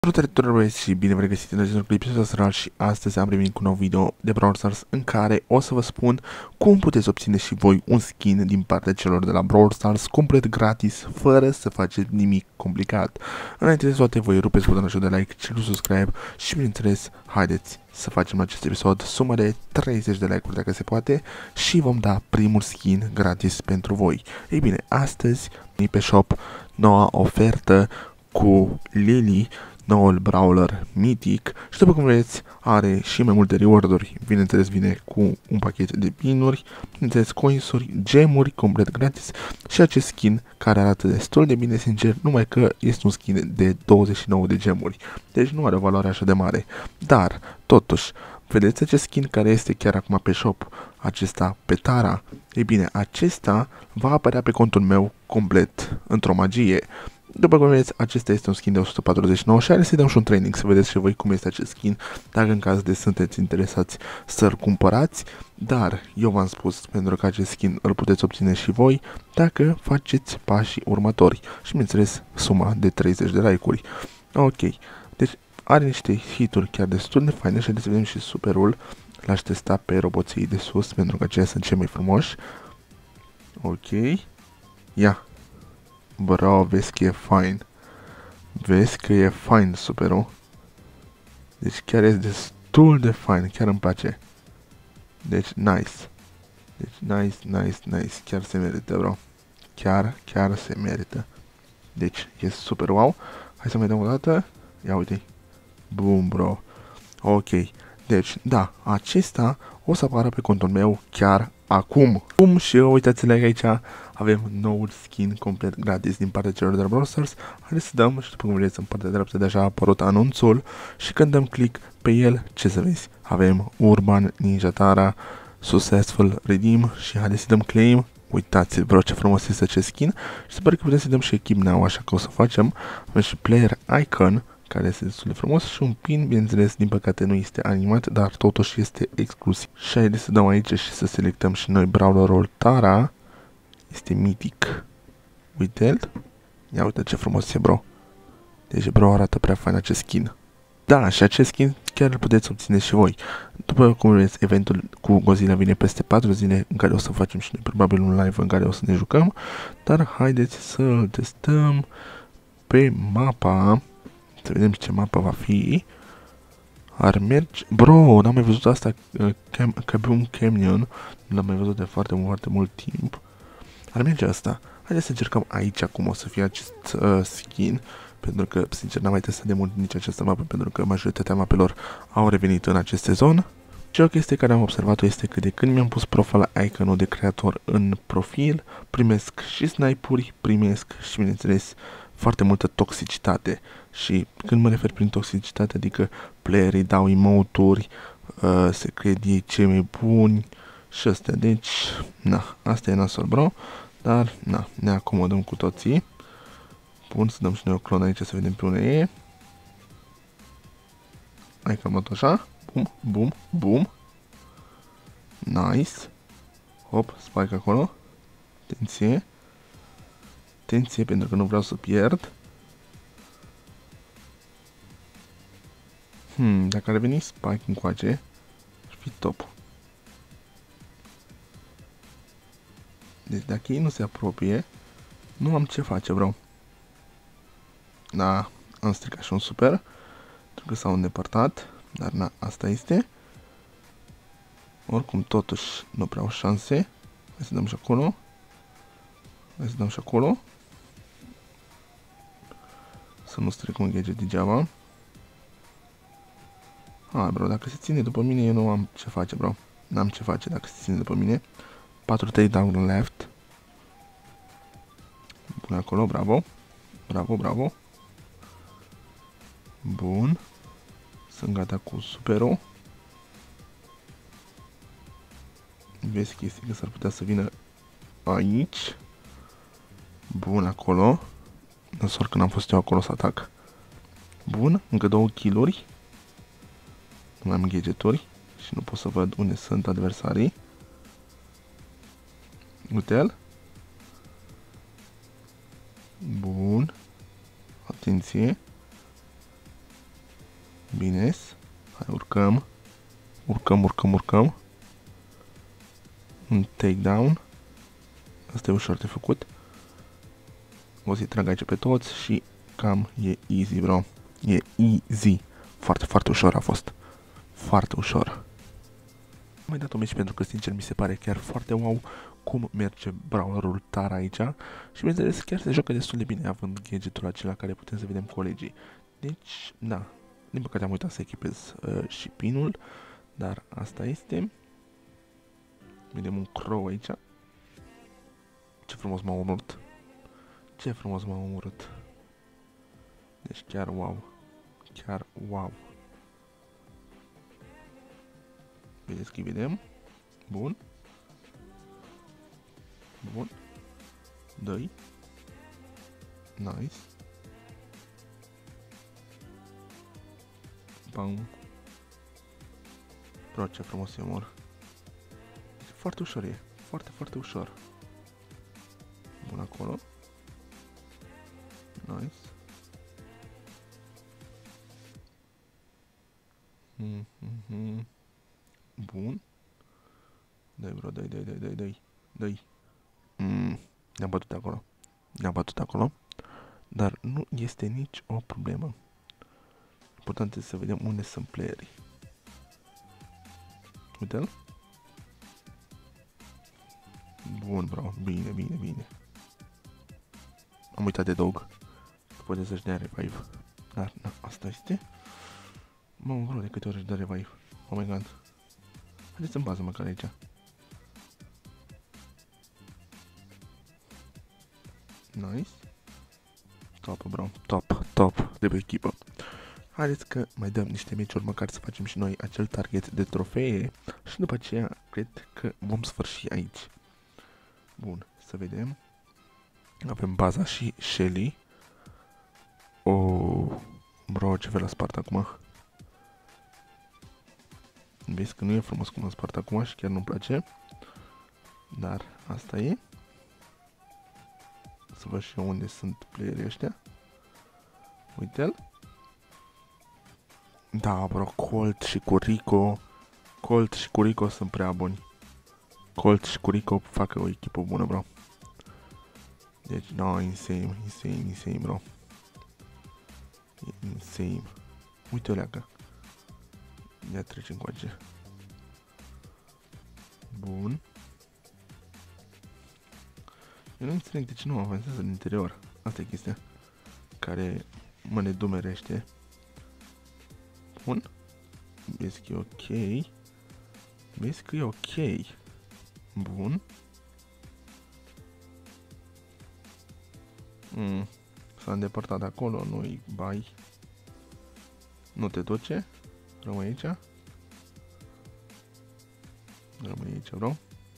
Salutare tuturor și bine v-am regăsit într-un episod astral și astăzi am revenit cu un nou video de Brawl Stars în care o să vă spun cum puteți obține și voi un skin din partea celor de la Brawl Stars complet gratis, fără să faceți nimic complicat. Înainte de toate, voi rupeți butonul de like, și subscribe și bineînțeles, haideți să facem în acest episod sumă de 30 de like-uri dacă se poate și vom da primul skin gratis pentru voi. Ei bine, astăzi pe shop noua ofertă cu Lily, noul brawler mitic și după cum vedeți are și mai multe reward-uri, bineînțeles vine cu un pachet de pinuri, bineînțeles coins-uri, gemuri complet gratis și acest skin care arată destul de bine sincer, numai că este un skin de 29 de gemuri, deci nu are o valoare așa de mare, dar totuși vedeți acest skin care este chiar acum pe shop, acesta pe Tara, ei bine acesta va apărea pe contul meu complet într-o magie. După cum vedeți, acesta este un skin de 149 și are să-i dăm și un training să vedeți și voi cum este acest skin, dacă în caz de sunteți interesați să-l cumpărați, dar eu v-am spus pentru că acest skin îl puteți obține și voi dacă faceți pașii următori și bineînțeles suma de 30 de like-uri. Ok, deci are niște hituri chiar destul de faine și haideți să vedem și superul, l-aș testa pe roboții de sus pentru că aceia sunt cei mai frumoși. Ok, ia. Bro, vezi că e fine. Vezi că e fine superul. Deci chiar e destul de fine, chiar îmi place. Deci nice. Deci nice. Chiar se merită, bro. Chiar se merită. Deci e super wow. Hai să mai dăm o dată. Ia uite. Boom, bro. Ok. Deci, da, acesta o să apară pe contul meu chiar acum. Și uitați-le că aici avem noul skin complet gratis din partea celor de la Brawl Stars. Haideți să dăm și după cum vedeți în partea dreaptă deja a apărut anunțul și când dăm click pe el, ce să vezi? Avem Urban Ninja Tara, Successful Redeem și haideți să dăm claim. Uitați-vă, bro, ce frumos este acest skin și sper că putem să dăm și equip now, așa că o să facem. Avem și player icon, care este destul de frumos și un pin, bineînțeles, din păcate nu este animat, dar totuși este exclusiv. Și haideți să dăm aici și să selectăm și noi brawlerul Tara. Este mitic. Uite-l. Ia uite ce frumos e, bro. Deci, bro, arată prea fain acest skin. Da, și acest skin chiar îl puteți obține și voi. După cum vedeți, eventul cu Godzilla vine peste 4 zile în care o să facem și noi probabil un live în care o să ne jucăm. Dar haideți să-l testăm pe mapa. Să vedem ce mapă va fi. Ar merge... Bro, n-am mai văzut asta, Kaboom Canyon. Nu l-am mai văzut de foarte mult timp. Ar merge asta. Haideți să încercăm aici cum o să fie acest skin. Pentru că, sincer, n-am mai testat de mult nici această mapă, pentru că majoritatea mapelor au revenit în acest sezon. Și o chestie care am observat-o este că de când mi-am pus profil icon-ul de creator în profil, primesc și snipe-uri, primesc și, bineînțeles, foarte multă toxicitate. Și când mă refer prin toxicitate, adică playerii dau emote-uri, se cred ei cei mai buni și astea. Deci, na, asta e nasol, bro. Dar, na, ne acomodăm cu toții. Bun, să dăm și noi o clonă aici să vedem pe unde e. Hai că am luat așa. Bum. Nice. Hop, spike acolo. Atenție, pentru că nu vreau să pierd. Dacă ar veni spike încoace, ar fi top. Deci dacă ei nu se apropie, nu am ce face, bro. Da, am stricat și un super, pentru că s-au îndepărtat, dar na, asta este. Oricum, totuși, nu prea au șanse. Hai să dăm și acolo. Să nu stric un gadget degeaba. Bro, dacă se ține după mine, eu nu am ce face, bro. N-am ce face dacă se ține după mine. 4 takedown left. Bun acolo, bravo. Bun. Sunt gata cu superul. Vezi chestii că s-ar putea să vină aici. Bun acolo. Nasol când am fost eu acolo să atac. Bun, încă 2 kill-uri. Nu am gadgeturi și nu pot să văd unde sunt adversarii. Uite-l. Bun. Atenție. Bine. Hai, urcăm. Urcăm. Un takedown. Asta e ușor de făcut. O să-i trag aici pe toți și cam e easy, bro. E easy. Foarte, foarte ușor a fost. Foarte ușor. Am mai dat un meci pentru că, sincer, mi se pare chiar foarte wow cum merge brawlerul Tara aici. Și, bineînțeles, chiar se joacă destul de bine având gadgetul acela care putem să vedem colegii. Deci, da. Din păcate am uitat să echipez și pinul. Dar asta este. Vedem un crow aici. Ce frumos m-a omorât. Ce frumos m-a omorât. Deci chiar wow. Chiar wow. Vedeți că vedem. Bun. Bun. Dă-i. Nice. Bam. Bro, ce frumos e omor. Foarte ușor e. Foarte, foarte ușor. Bun acolo. Nice. Bun. Dai, bro, dai. Ne-am bătut acolo. Dar nu este nici o problemă. Important este să vedem unde sunt playerii. Uite-l. Bun, bro. Bine. Am uitat de dog. Poate să-și dea revive. Dar, na, asta este. Mă, bro, de câte ori își dă revive. Oh my god. Haideți în bază măcar aici. Nice. Top, bro. Top de pe echipă. Haideți că mai dăm niște meciuri, măcar să facem și noi acel target de trofee. Și după aceea, cred că vom sfârși aici. Bun, să vedem. Avem baza și Shelly. Oh, bro, ce fel la spart acum. Vezi că nu e frumos cum am spart acum și chiar nu-mi place. Dar asta e. Să văd și eu unde sunt playerii ăștia. Uite-l. Da, bro, Colt și cu Rico sunt prea buni. Colt și cu Rico fac o echipă bună, bro. Deci, no, insane, bro. Insane. Uite-o leacă. Ia trecem cu aceea. Bun. Eu nu înțeleg de ce nu avansează în interior. Asta e chestia care mă nedumerește. Bun. Vezi că e ok. Bun. S-a îndepărtat de acolo, nu-i bai. Nu te duce. Rămâi aici. Bro.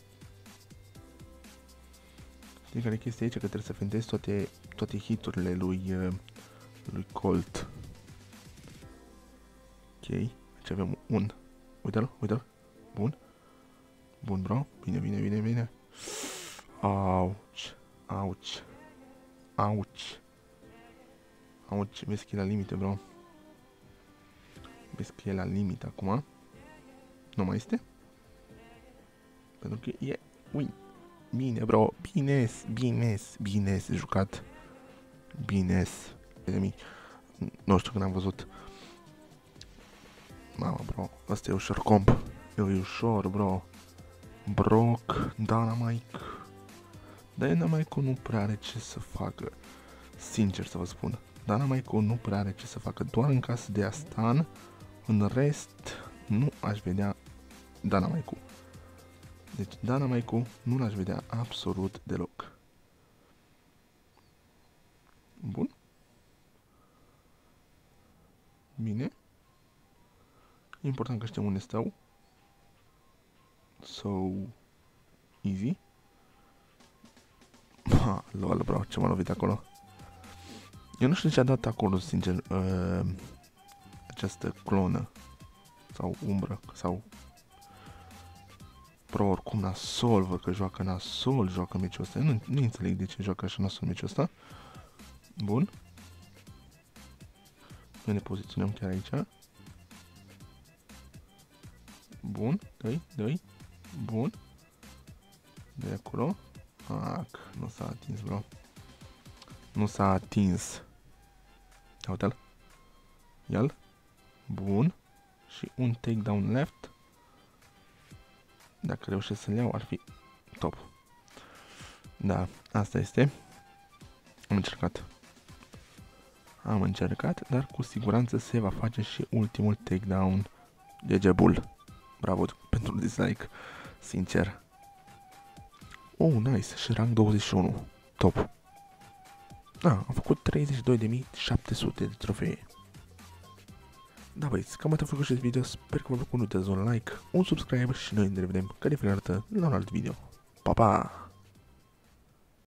Știi care e chestia aici? Că trebuie să fentezi toate hiturile lui Colt. Ok. Aici avem un. Uite-l. Bun. Bun, bro. Bine. Auci. Vezi că e la limite, bro. Vezi că e la limite acum. Nu mai este? Pentru că e win. Bine, bro. Bine jucat. Bine. Nu știu când am văzut. Mama, bro. Asta e ușor comp. E ușor, bro. Brock, Dynamite. Dynamite-ul nu prea are ce să facă. Sincer să vă spun. Dynamite-ul nu prea are ce să facă. Doar în caz de Astan. În rest, nu aș vedea Dynamite-ul. Deci Dynamite-ul nu l-aș vedea absolut deloc. Bun. Bine. E important că știm unde stau. So easy. Ha, lol, bro, ce m-a lovit acolo. Eu nu știu ce a dat acolo, sincer, această clonă. Sau umbră, sau... Bro, oricum nasol, văd că joacă nasol, joacă meciul ăsta. Eu nu înțeleg de ce joacă așa nasol meciul ăsta. Bun. Noi ne poziționăm chiar aici. Bun, dă-i. Bun. De acolo. Nu s-a atins, bro. Nu s-a atins. Uite-l. Ia-l. Bun. Și un takedown left. Dacă reușesc să-l iau, ar fi top. Da, asta este. Am încercat, dar cu siguranță se va face și ultimul takedown. GG Bull. Bravo pentru dislike. Sincer. Oh, nice. Și rank 21. Top. Am făcut 32.700 de trofee. Da, băieți, cam atât a făcut acest video. Sper că v-a plăcut. Nu uitați un like, un subscribe și noi ne revedem ca de fiecare dată la un alt video. Pa, pa!